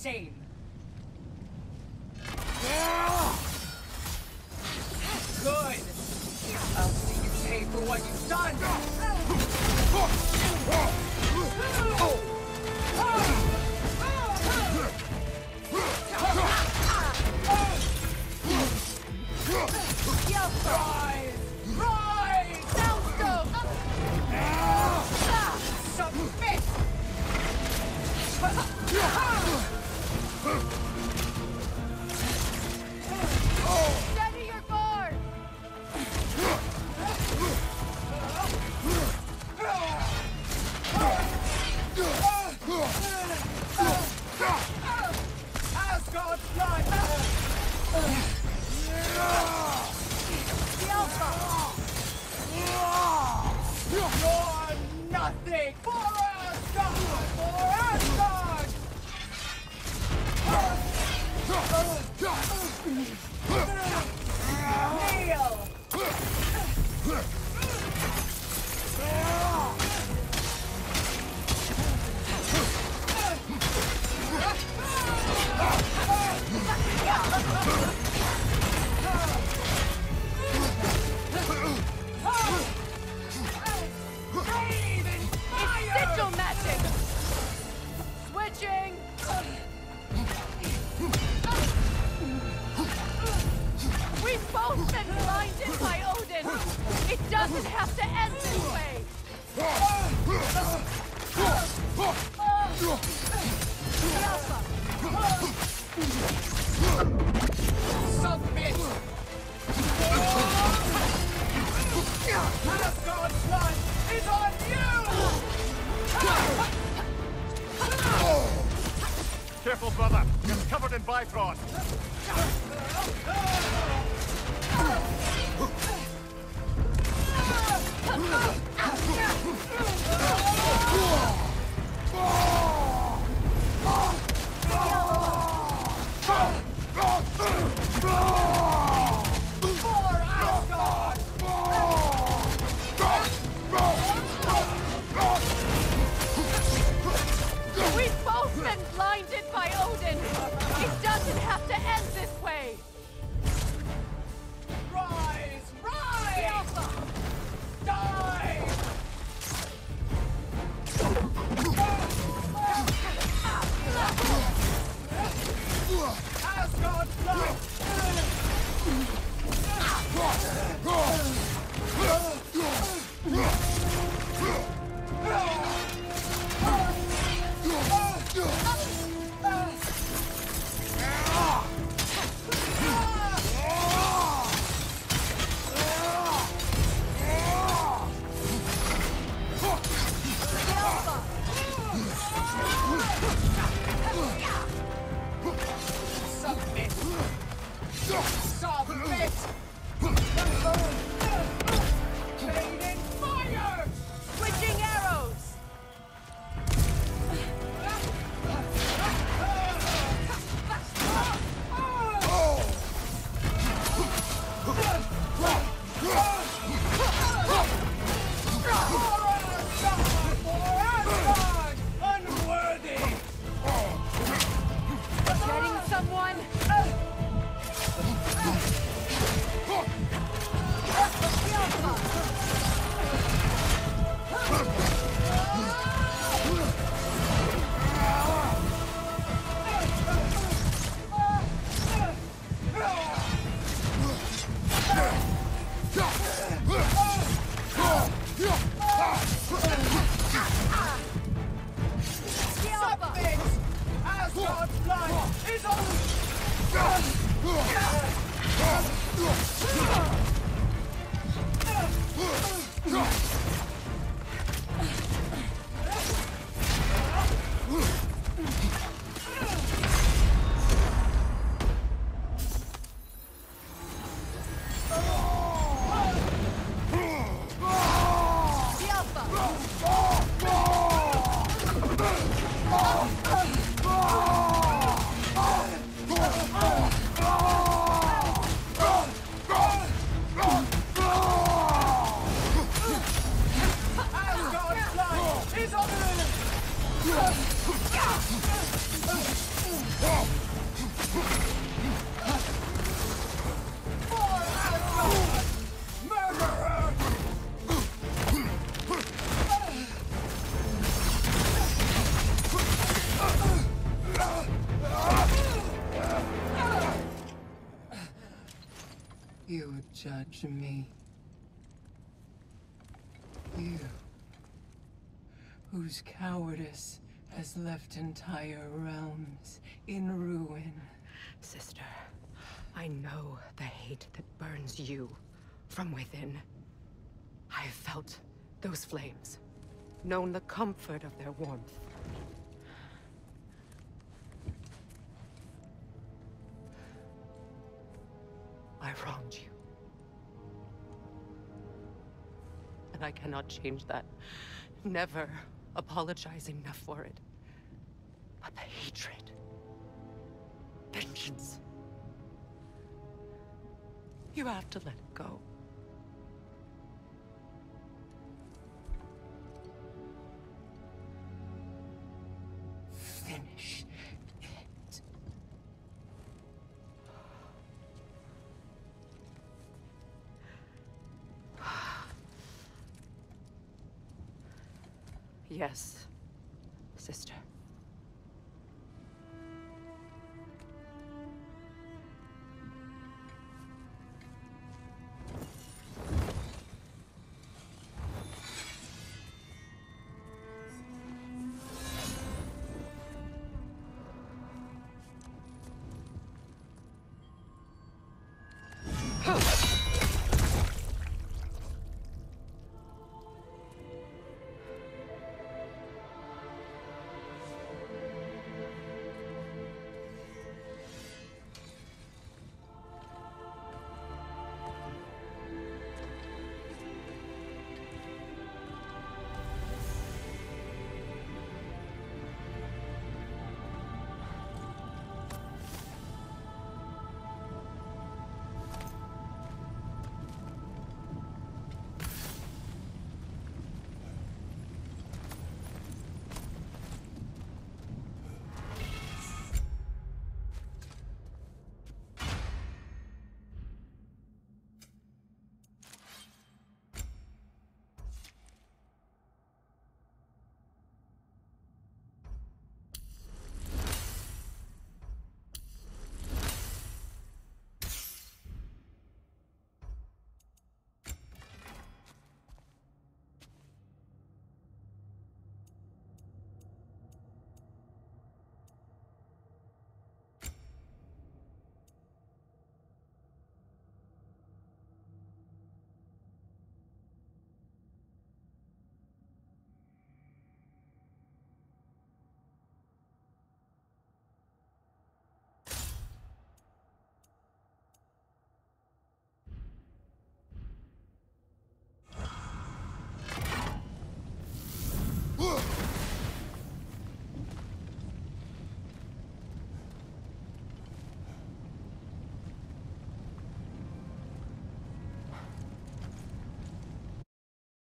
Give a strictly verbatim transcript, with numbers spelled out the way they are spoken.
insane. Good. I'll see you pay for what you've done. Rise! Rise! Soundstone! Submit! Steady your guard! Asgard's blood! The Alpha! You're nothing! For Asgard! For Asgard! Kneel! Sigil magic! Switching! We've both been blinded by Odin! It doesn't have to end this way! Submit! Asgard's blood is on you! Careful, brother. You're covered in Bifrost. We've both been blinded by Odin! It doesn't have to end this way! Rise! Rise! Die! Asgard's blood! Submit! Submit! Fading fire! Switching arrows! Unworthy! Getting someone? Submit! Asgard's blood is on... You judge me. You, whose cowardice has left entire realms in ruin. Sister, I know the hate that burns you from within. I've felt those flames, known the comfort of their warmth. I wronged you. And I cannot change that. Never apologize enough for it. But the hatred, vengeance, you have to let it go. Finish it. Yes, sister. Huh.